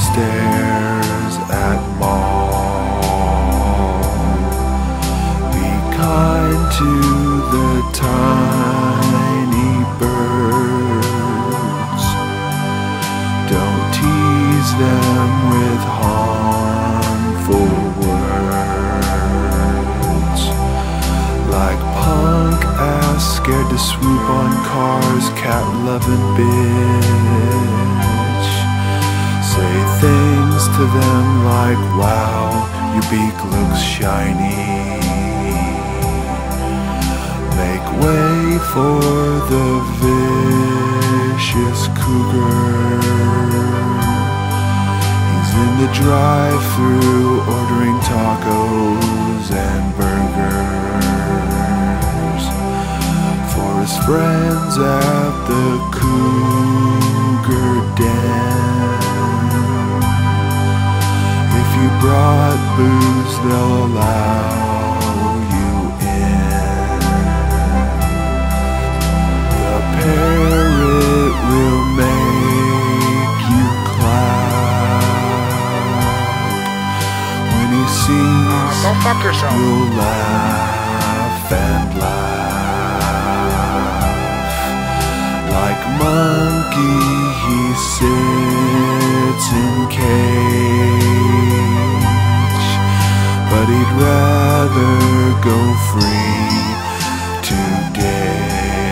stares at mall. Be kind to the tiny birds. Don't tease them with harmful words. Like punk ass scared to swoop on cars, cat-loving bitch. Say things to them like, wow, your beak looks shiny. Make way for the vicious cougar. He's in the drive-thru ordering tacos and burgers for his friends at the Cougar Den. If you brought booze, they'll allow you in. The parrot will make you clap. When he sings, Go fuck yourself. you'll laugh and laugh. Like monkey, he sits in cage, but he'd rather go free today.